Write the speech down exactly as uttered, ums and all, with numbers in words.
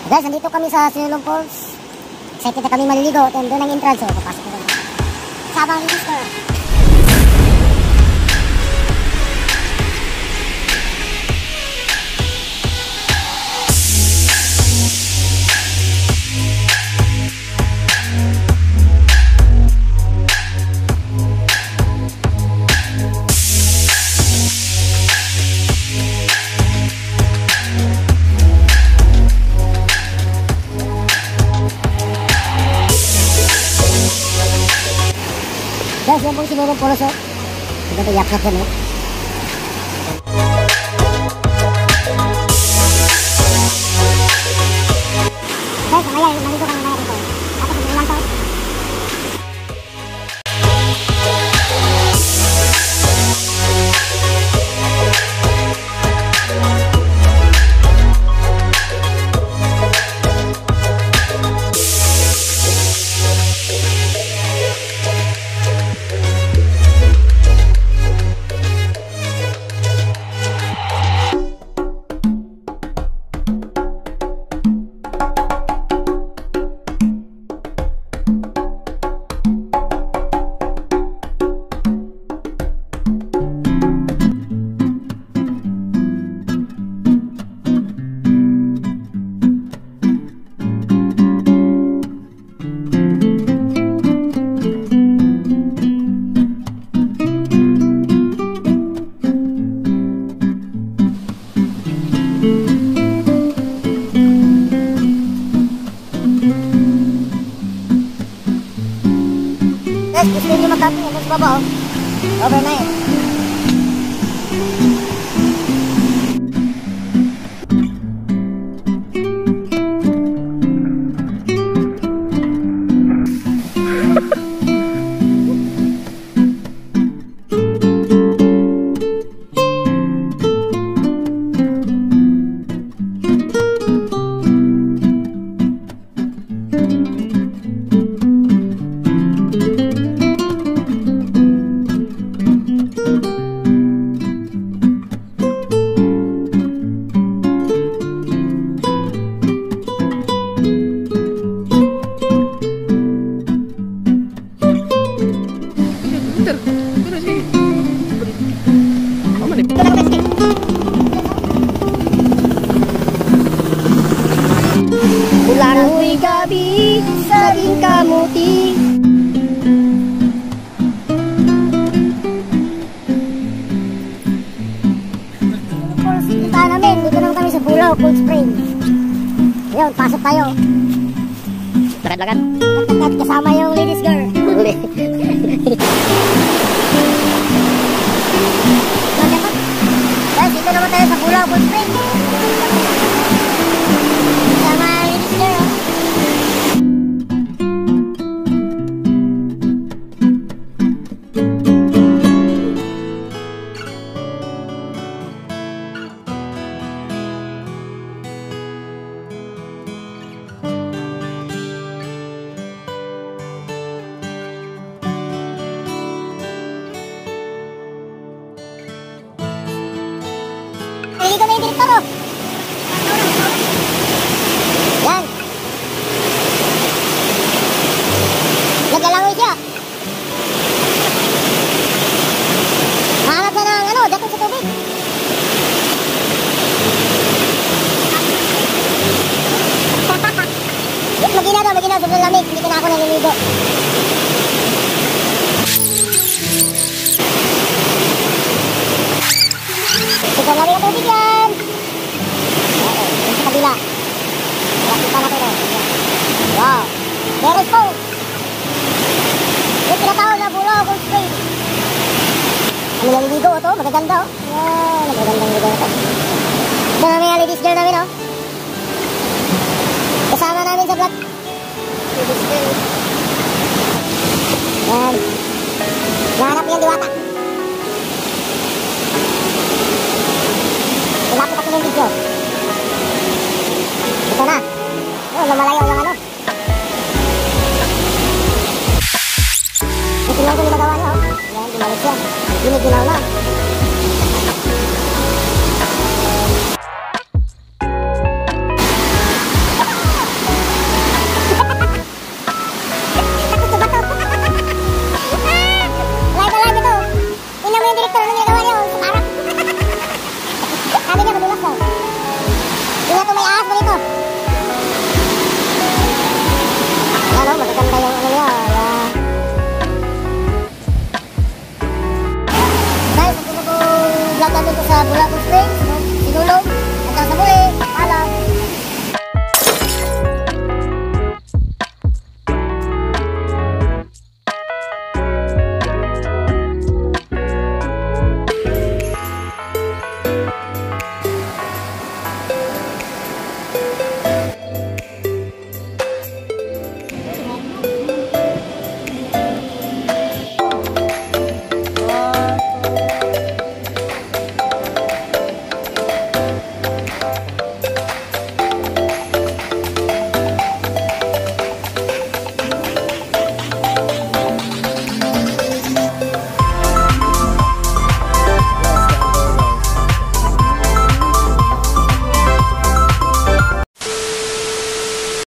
Guys, nandito kami sa Sinulom Falls. Excited na kami maliligo. Doon ang entrance. So, papasok ko doon. Sabang register. Guys, yan po yung Sinulom Falls. Ito ito yakap yan eh. Guys, mamaya nandito kami mamaya dito. Tapos mag-ulan to. Guys, gusto nyo mag-camping yan sa baba, oh. Overnight. Bulao'y gabi sa ding kamuti. Punta namin, dito naman kami sa Bolao, Cold Spring. Ayun, pasok tayo. Lakad-lakad. Lakad kasama yung ladies girl. Huli. Guys, dito naman tayo sa Bolao, Cold Spring. Sama ladies girl. Dito na yung direktor, oh. Yan. Naglalangoy siya. Hanap na ng ano, dating sa tubig. Yes, magina daw, magina. Sobrang lamig. Hindi ka na ako naliligo. Sobrang lamig ang tubig yan. Oo, yung sa kabila. Nakita natin, oh. Wow. There is cold. Yung tinatawag na Bolao, Cold Spring. Kami naliligo ito, magaganda, oh. Yan, magagandang ligo ito. Ito namin yung ladies girl namin, oh. Kasama namin sa vlog. Ladies girl. Yan. Nahanap yung diwata. Lapit ako ng video. Ito na. Oh, lumalayo yung ano. Ito lang kung ginagawa niya, oh. Yan, gumalik siya. Giniginaw na.